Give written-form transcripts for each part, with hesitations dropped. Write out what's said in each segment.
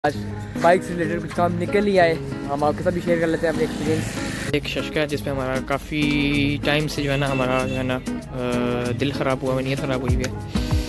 आज बाइक से रिलेटेड कुछ काम निकल ही आए, हम आपके साथ भी शेयर कर लेते हैं अपने एक्सपीरियंस। एक शशका जिस पे हमारा काफ़ी टाइम से जो है ना हमारा जो है ना दिल ख़राब हुआ, नीयत ख़राब हुई है।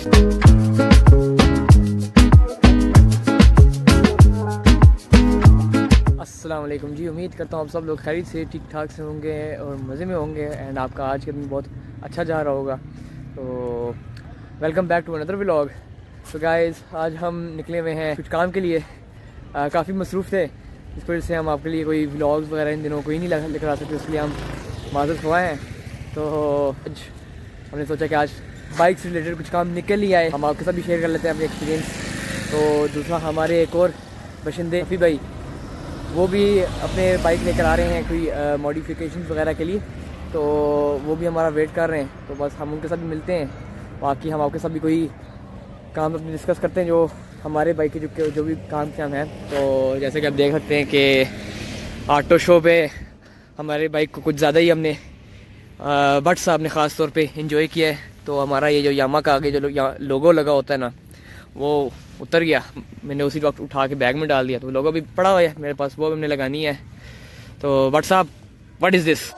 अस्सलाम वालेकुम जी, उम्मीद करता हूँ आप सब लोग खैरियत से ठीक ठाक से होंगे और मज़े में होंगे एंड आपका आज का दिन बहुत अच्छा जा रहा होगा। तो welcome back to another vlog. तो गाइज़ आज हम निकले हुए हैं कुछ काम के लिए, काफ़ी मसरूफ़ थे, इस वजह से हम आपके लिए कोई व्लॉग्स वगैरह इन दिनों कोई नहीं लेकर आ सकते, इसलिए हम माज़रत हुए हैं। तो आज हमने सोचा कि आज बाइक से रिलेटेड कुछ काम निकल ही आए, हम आपके साथ भी शेयर कर लेते हैं अपने एक्सपीरियंस। तो दूसरा हमारे एक और बशिंदे रफ़ी भाई, वो भी अपने बाइक लेकर आ रहे हैं कोई मॉडिफिकेशन वगैरह के लिए, तो वो भी हमारा वेट कर रहे हैं। तो बस हम उनके साथ भी मिलते हैं, बाकी हम आपके साथ भी कोई काम अपने डिस्कस करते हैं जो हमारे बाइक के जो भी काम हैं। तो जैसे कि आप देख सकते हैं कि ऑटो शो पे हमारे बाइक को कुछ ज़्यादा ही हमने भट्ट साहब ने ख़ास तौर पे एंजॉय किया है। तो हमारा ये जो यामा का आगे जो लोगो लगा होता है ना, वो उतर गया, मैंने उसी वक्त उठा के बैग में डाल दिया, तो लोगो भी पड़ा हुआ है मेरे पास, वो भी हमने लगानी है। तो भट्ट साहब व्हाट इज़ दिस।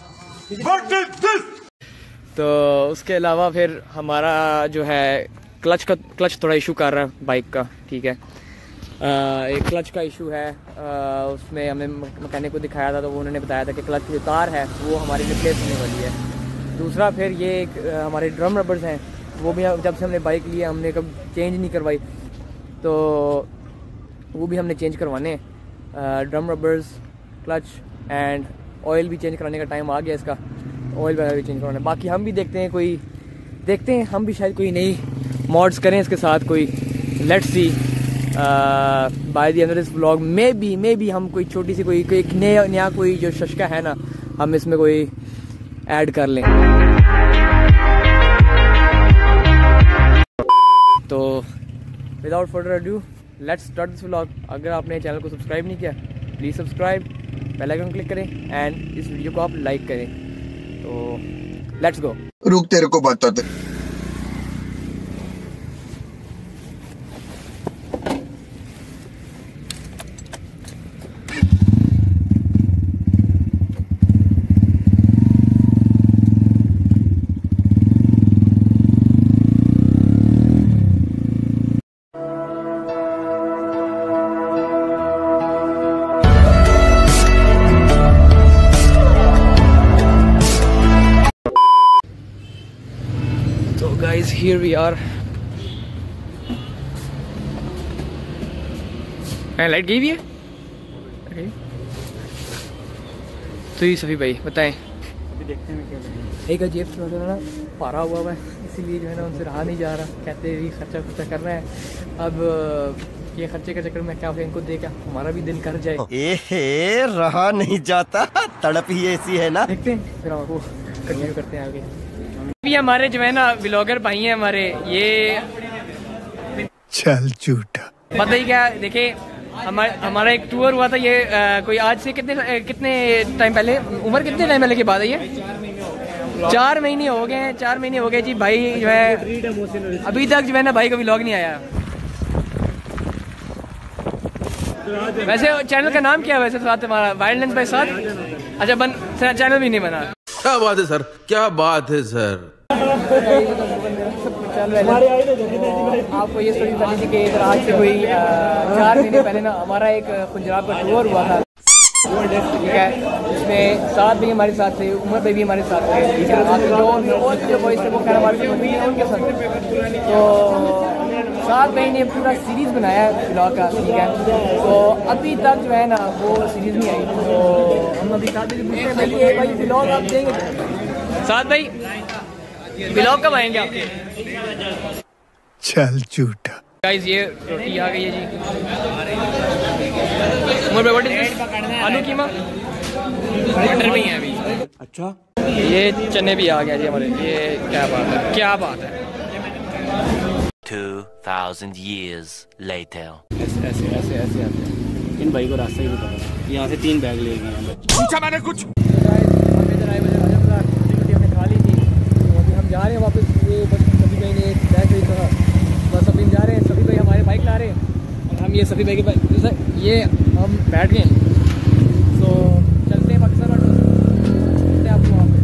तो उसके अलावा फिर हमारा जो है क्लच थोड़ा इशू कर रहा है बाइक का, ठीक है। एक क्लच का इशू है, उसमें हमने मैकेनिक को दिखाया था, तो उन्होंने बताया था कि क्लच की जो तार है वो हमारी रिप्लेस होने वाली है। दूसरा फिर ये एक हमारे ड्रम रबर्स हैं, वो भी जब से हमने बाइक लिया हमने कब चेंज नहीं करवाई, तो वो भी हमने चेंज करवाने। Drum rubbers, clutch and oil भी चेंज कराने का टाइम आ गया, इसका ऑयल वगैरह भी चेंज करवाना। बाकी हम भी देखते हैं हम भी शायद कोई नई मॉड्स करें इसके साथ, कोई let's see by the end of this vlog maybe हम कोई छोटी सी कोई एक नया कोई जो शशका है ना, हम इसमें कोई ऐड कर लें। तो without further ado let's start this vlog. अगर आपने चैनल को सब्सक्राइब नहीं किया please subscribe, bell icon click करें एंड इस वीडियो को आप लाइक करें। तो लेट्स गो। रुक तेरे को बताते। Guys, here we are. Light गई भी है। okay. तो ये सभी भाई बताएं, अभी देखते हैं क्या करें। एक अजीब से ना पारा हुआ है, इसीलिए जो है ना उनसे रहा नहीं जा रहा, कहते हैं खर्चा करना है। अब ये खर्चे के चक्कर में क्या इनको दे क्या हमारा भी दिल कर जाए, रहा नहीं जाता, तड़प ही ऐसी है ना। देखते हैं फिर आपको कंटिन्यू करते हैं आगे। भी हमारे जो है ना व्लॉगर भाई हैं हमारे, ये चल झूठा पता ही क्या, देखे हमारा एक टूर हुआ था ये कोई आज से कितने टाइम पहले, उम्र कितने टाइम पहले की बात है ये, 4 महीने हो गए हैं, 4 महीने हो गए जी। भाई जो है अभी तक जो है ना भाई का व्लॉग नहीं आया। वैसे चैनल का नाम क्या है वैसे साथ हमारा वाइल्डलेंस बाय साथ, अच्छा चैनल भी नहीं बना। क्या बात है सर, क्या बात है सर। आपको ये स्टोरी बतानी थी कि आज से कोई 4 महीने पहले ना हमारा एक पंजाब का टूर हुआ था, ठीक है। इसमें 7 भी हमारे साथ थे, उमर भाई भी हमारे साथ थे, ठीक है। जो बॉयज थे वो खैर हमारे उनके साथ। तो 7 महीने पूरा सीरीज़ बनाया व्लॉग का, ठीक है। तो अभी तक जो है ना वो सीरीज़ नहीं आई, तो हम अभी साथ में भाई व्लॉग आप देंगे साथ भाई, व्लॉग कब आएंगे आपके। चल झूठा। गाइस ये रोटी आ गई है जी, उमर भाई व्हाट इज दिस, आलू कीमा, मटर भी है अभी। अच्छा ये चने भी आ गया जी हमारे, ये क्या बात है। 2000 years later. ऐसे इन भाई को रास्ता ही नहीं पता, यहाँ से 3 बैग ले गए। पूछा मैंने कुछ। हमने खा ली थी, तो अभी हम जा रहे हैं वापस। ये बस सभी भाई ने बैग खरीदा था, बस अभी जा रहे हैं, सभी भाई हमारे बाइक ला रहे हैं। हम ये सभी भाई के ये हम बैठ गए, तो चलते हैं पाकिस्तान मिलते हैं आपको वहाँ पे।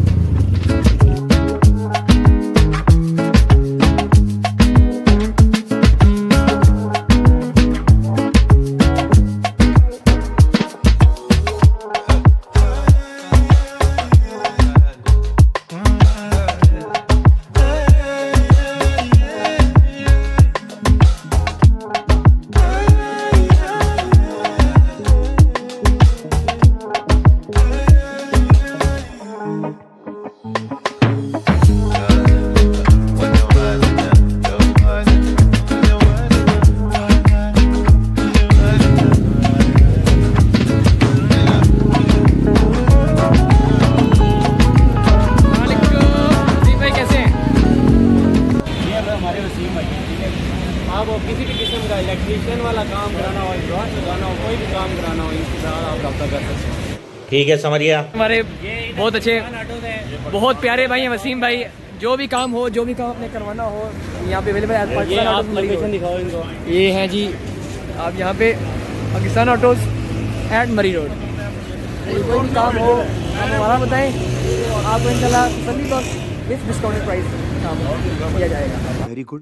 आप किसी भी किस्म का इलेक्ट्रीशियन वाला काम कराना हो, ब्रश लगाना हो, कोई भी काम कराना हो, इनके साथ आप रब्ता कर सकते हैं। ठीक है, समझ गया। हमारे बहुत अच्छे बहुत प्यारे भाई हैं वसीम भाई, जो भी काम हो, जो भी काम अपने करवाना हो यहाँ पे अवेलेबल है। ये आप लोकेशन दिखाओ इनको। ये हैं जी, आप यहाँ पे Pakistan autos at Murree road, कोई भी काम हो आप हमारा बताएं, आपको इंशाल्लाह सभी वक्त विथ डिस्काउंटेड प्राइस काम किया जाएगा। Very good.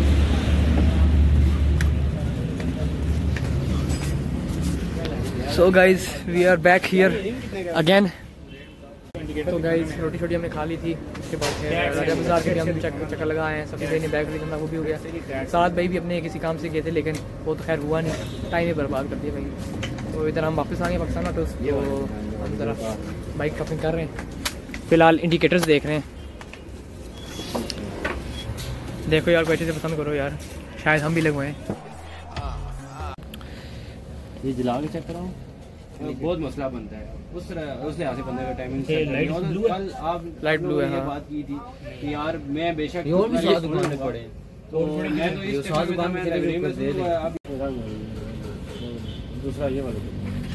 So guys we are back here again. तो गाइज रोटी छोटी हमने खा ली थी, उसके बाद राजा बाजार के भी हम चक्कर लगाए हैं। सभी भाई ने बैग खरीदना वो भी हो गया। साथ भाई भी अपने किसी काम से गए थे, लेकिन वो तो खैर हुआ नहीं, टाइम ही बर्बाद कर दिया भाई। तो इधर हम वापस आ गए पाकिस्तान में, तो हम ज़रा बाइक शॉपिंग कर रहे हैं। फ़िलहाल इंडिकेटर्स देख रहे हैं। देखो यार, कोई अच्छे से पसंद करो यार, शायद हम भी लगवाएं। ये जला के चेक कराओ, बहुत मसला बनता है उस लिहाज से बंदे का टाइमिंग। कल आप लाइट ब्लू है, ये हाँ। बात की थी कि यार मैं बेशक ये और भी साथ दुकान में पड़े, तो मैं तो इस साथ दुकान में दूसरा ये वाला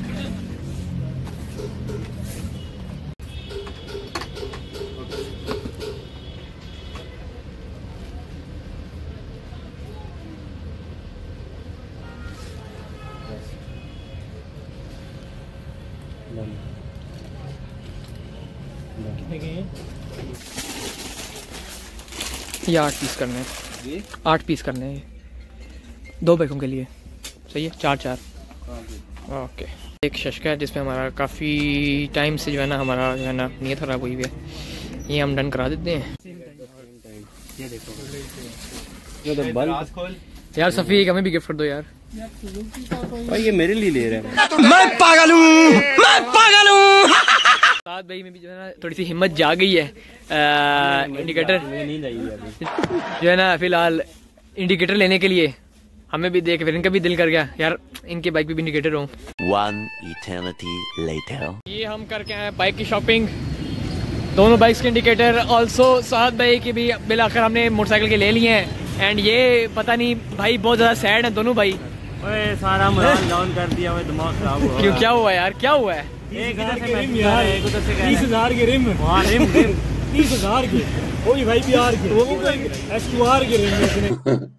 ये 8 पीस करने हैं, 8 पीस करने हैं 2 बाइकों के लिए, सही है। 4 ओके। एक शशका है जिसमें हमारा काफ़ी टाइम से जो है ना, हमारा जो है ना नीयत ख़राब हुई है, ये हम डन करा देते हैं। ये देखो यार सफ़ी हमें भी गिफ्ट कर दो यार। भाई ये मेरे लिए ले रहे हैं। मैं पागल हूँ। साथ भाई में भी जो है ना थोड़ी सी हिम्मत जा गई है। इंडिकेटर नींद आई है अभी जो है ना, फिलहाल इंडिकेटर लेने के लिए हमें भी देख, फिर इनका भी दिल कर गया यार इनके बाइक पे भी इंडिकेटर हो। One eternity later. ये हम करके आए बाइक की शॉपिंग, दोनों बाइक्स के इंडिकेटर, ऑल्सो साथ भाई की भी बिल आखिर हमने मोटरसाइकिल के ले लिए हैं। एंड ये पता नहीं भाई बहुत ज़्यादा सैड है दोनों भाई। ओए सारा मोबाइल डाउन कर दिया, वो दिमाग खराब हुआ। क्यों, क्या हुआ यार, क्या हुआ है? एक इधर से रिम यार, एक उधर से 30,000 के रिम। हां रिम 30,000 के, वही भाई बिहार के, वो एसक्यूआर के रिम इसने।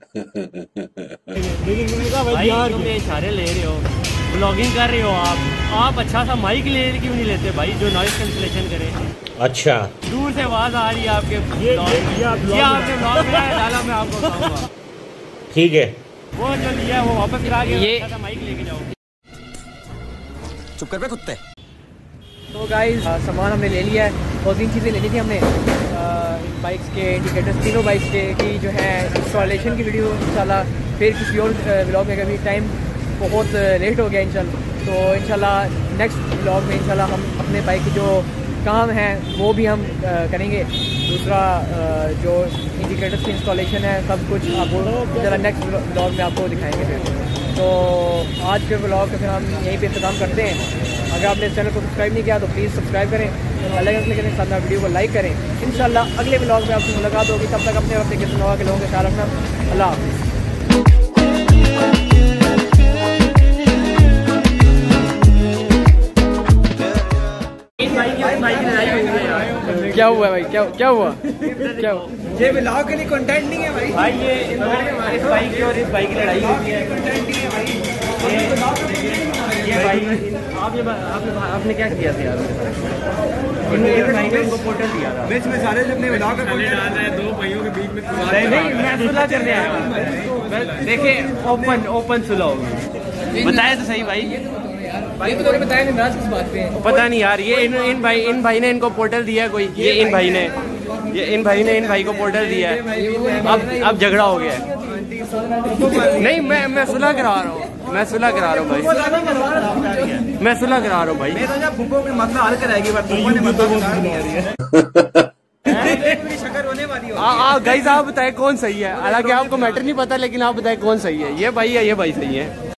लेकिन मैंने कहा भाई बिहार के इशारे ले रहे हो, ब्लॉगिंग कर रहे हो आप अच्छा सा माइक ले क्यों नहीं लेते भाई जो नॉइज कैंसलेशन करे? अच्छा, दूर से आवाज आ रही है आपके। ये आपने ब्लॉग में डाला, मैं आपको बताऊंगा। ठीक है, वो जो लिया वो वापस करा के ये अच्छा माइक लेके जाओ। चुप कर बे कुत्ते। तो गाइस सामान हमने ले लिया है, 2-3 चीज़ें लेनी थी हमने बाइक्स के इंडिकेटर्स, तीनों बाइक्स के की जो है इंस्टॉलेशन की वीडियो इंशाल्लाह फिर किसी और व्लॉग में, कभी टाइम बहुत लेट हो गया इंशाल्लाह, तो इंशाल्लाह नेक्स्ट व्लॉग में इंशाल्लाह हम अपने बाइक के जो काम है वो भी हम करेंगे। दूसरा जो इंडिकेटर्स की इंस्टॉलेशन है सब कुछ आपको ज़रा नेक्स्ट व्लॉग में आपको दिखाएंगे फिर। तो आज के व्लॉग का फिर हम यहीं पे इंतज़ाम करते हैं। अगर आपने इस चैनल को सब्सक्राइब नहीं किया तो प्लीज़ सब्सक्राइब करें, अलग क्लिक करें, साथ में वीडियो को लाइक करें। इंशाल्लाह अगले व्लॉग में आपसे मुलाकात होगी, तब तक अपने और अपने किस्म के लोगों का ख्याल रखना। अल्लाह हाफ़िज़। क्या हुआ भाई, क्या हुआ? ये ब्लॉग के लिए कंटेंट नहीं है भाई। भाई ये इस भाई की और इस भाई की लड़ाई होती है। ये भाई आपने क्या किया था यार? भाई ने उनको पोर्टल दिया था। बीच में सारे अपने ब्लॉग का कंटेंट डाल रहा है, दो भाइयों के बीच में। नहीं, मैं सुलह करने आया हूँ। देखिए ओपन सुलह होगी। बताया तो सही भाई। भाई तो तूने बताया नहीं, नाराज किस बात पे है? पता नहीं यार, ये इन भाई ने इनको पोर्टल दिया है कोई। ये इन भाई ने इन भाई को पोर्टल दिया है। अब झगड़ा हो गया है। नहीं, मैं सुलह करा रहा हूँ। मैं सुलह करा रहा हूँ भाई। मैं सुलह करा रहा हूँ भाई। फूफो की मसला हल कराएगी, फूफो ने शक्कर होने वाली हो। गाइस आप बताएं कौन सही है। हालांकि आपको मैटर नहीं पता, लेकिन आप बताएं कौन सही है। ये भाई है, ये भाई सही है।